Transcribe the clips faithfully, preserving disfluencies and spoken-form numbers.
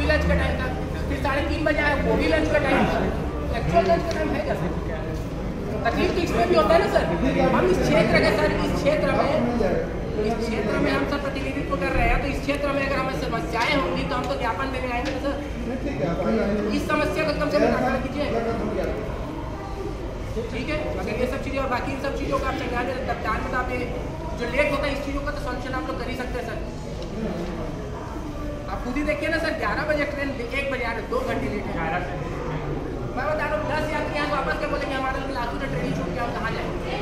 भी लंच का टाइम था, फिर साढ़े तीन बजे आया वो भी लंच का टाइम था। एक्चुअल लंच का टाइम है क्या सर? तकलीफ तो इसमें भी होता है ना सर। हम इस क्षेत्र के सर इस क्षेत्र में इस क्षेत्र में हम सब प्रतिनिधित्व कर रहे हैं, तो इस क्षेत्र में अगर हमें समस्याएं होंगी तो हम तो ज्ञापन देने आएंगे ना सर। इस समस्या को कम से कम निराकरण कीजिए, ठीक है। अगर ये सब चीज़ें और बाकी इन सब चीज़ों का आप संज्ञान में तत्काल में आप जो लेट होता है इस चीज़ों का तो सॉल्यूशन आप लोग कर ही सकते हैं सर। आप खुद ही देखिए ना सर, ग्यारह बजे ट्रेन एक बजे आ रहे, दो घंटे लेट है। मैं बता रहा हूँ दस यात्री यहाँ वापस क्या बोलेंगे हमारे लाखों ने ट्रेनिंग छूट गया, हम कहाँ जाएंगे?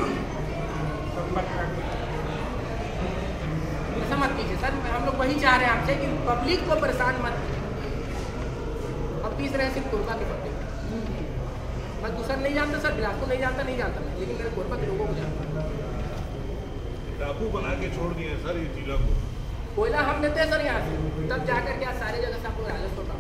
ऐसा मत कीजिए सर, हम लोग वही चाह रहे हैं आपसे कि पब्लिक को परेशान मत कीजिए। अब पीस रहे सिर्फ कोरबा के पब्लिक, मैं दूसरा नहीं जानता सर, बिलासपुर नहीं जानता नहीं जानता मैं, लेकिन मेरे कोरबा के लोगों को जानता। डाकू बना के छोड़ दिए सर ये जिला को। कोयला हम लेते हैं सर यहाँ से, तब जाकर के सारी जगह से आपको राजस्व प्राप्त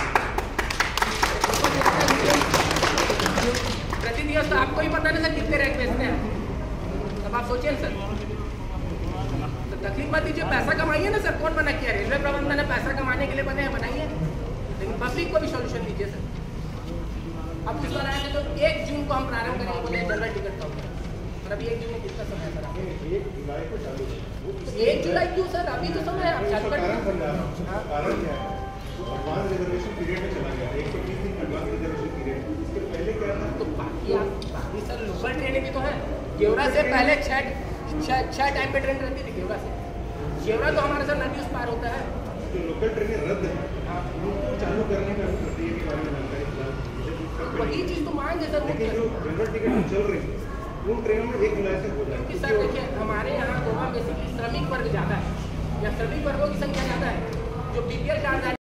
प्रतिदिन। तो आपको ही पता नहीं सर कितने रैंक बेचते हैं, अब आप सोचिए सर। तो तकलीफ मत दीजिए, पैसा कमाइए ना सर। कौन मना किया? रेलवे प्रबंधन ने पैसा कमाने के लिए बने हैं, बनाइए, लेकिन पब्लिक को भी सोल्यूशन दीजिए सर। अब इस बार आए थे तो एक जून को हम प्रारंभ करेंगे बोले जनरल टिकट का, और अभी एक जून में कितना समय है सर? एक जुलाई को चालू है। एक जुलाई क्यों सर? अभी तो समय है, आप चालू कर कारण क्या है? एडवांस रिजर्वेशन पीरियड में चला गया, एक सौ बीस दिन एडवांस रिजर्वेशन पीरियड। इसके पहले क्या था? तो बाकी आप बाकी सर लोकल ट्रेनें भी तो है। गेवरा से पहले छः छः टाइम पे ट्रेन रहती थी गेवरा से। गेवरा तो हमारे सर नदी उस पार होता है। जो लोकल ट्रेनें रद्द है उनको चालू करने का प्रक्रिया के बारे में जानकारी। वही चीज़ तो मांग है सर। लेकिन जो जनरल टिकट चल रही है उन ट्रेनों में एक जुलाई से हो जाए। क्योंकि सर देखिए हमारे यहाँ गोवा बेसिकली श्रमिक वर्ग ज़्यादा है, या श्रमिक वर्गों की संख्या ज़्यादा है, जो बी पी एल कार्ड